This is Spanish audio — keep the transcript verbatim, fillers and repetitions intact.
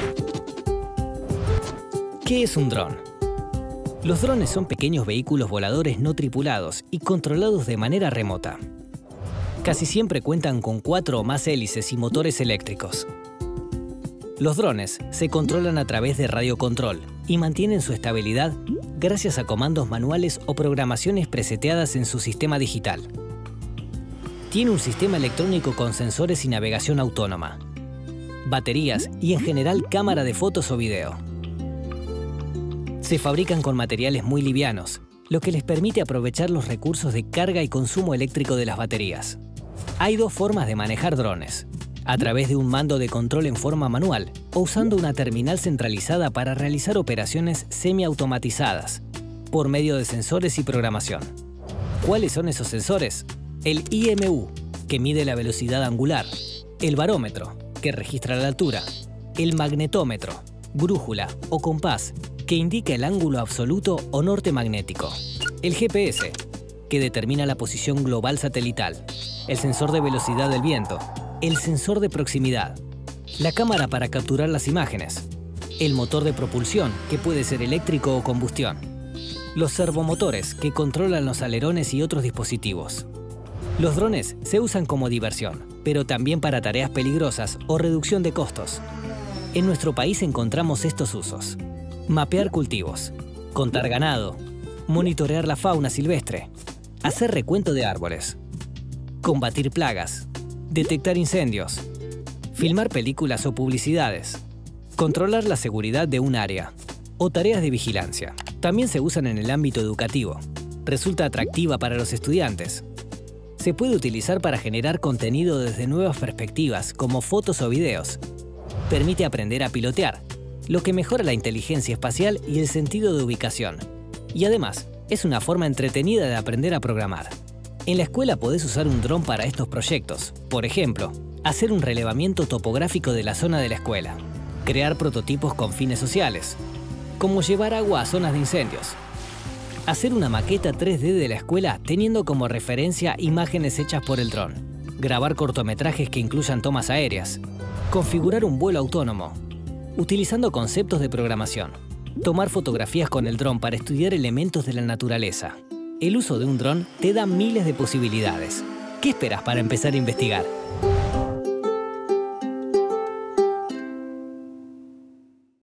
¿Qué es un dron? Los drones son pequeños vehículos voladores no tripulados y controlados de manera remota. Casi siempre cuentan con cuatro o más hélices y motores eléctricos. Los drones se controlan a través de radiocontrol y mantienen su estabilidad gracias a comandos manuales o programaciones preseteadas en su sistema digital. Tiene un sistema electrónico con sensores y navegación autónoma, baterías y en general cámara de fotos o video. Se fabrican con materiales muy livianos, lo que les permite aprovechar los recursos de carga y consumo eléctrico de las baterías. Hay dos formas de manejar drones: a través de un mando de control en forma manual o usando una terminal centralizada para realizar operaciones semiautomatizadas por medio de sensores y programación. ¿Cuáles son esos sensores? El I M U, que mide la velocidad angular, el barómetro, que registra la altura, el magnetómetro, brújula o compás, que indica el ángulo absoluto o norte magnético, el G P S, que determina la posición global satelital, el sensor de velocidad del viento, el sensor de proximidad, la cámara para capturar las imágenes, el motor de propulsión, que puede ser eléctrico o combustión, los servomotores, que controlan los alerones y otros dispositivos. Los drones se usan como diversión, pero también para tareas peligrosas o reducción de costos. En nuestro país encontramos estos usos: mapear cultivos, contar ganado, monitorear la fauna silvestre, hacer recuento de árboles, combatir plagas, detectar incendios, filmar películas o publicidades, controlar la seguridad de un área o tareas de vigilancia. También se usan en el ámbito educativo. Resulta atractiva para los estudiantes. Se puede utilizar para generar contenido desde nuevas perspectivas, como fotos o videos. Permite aprender a pilotear, lo que mejora la inteligencia espacial y el sentido de ubicación. Y además, es una forma entretenida de aprender a programar. En la escuela podés usar un dron para estos proyectos. Por ejemplo, hacer un relevamiento topográfico de la zona de la escuela. Crear prototipos con fines sociales, como llevar agua a zonas de incendios. Hacer una maqueta tres D de la escuela teniendo como referencia imágenes hechas por el dron. Grabar cortometrajes que incluyan tomas aéreas. Configurar un vuelo autónomo, utilizando conceptos de programación. Tomar fotografías con el dron para estudiar elementos de la naturaleza. El uso de un dron te da miles de posibilidades. ¿Qué esperas para empezar a investigar?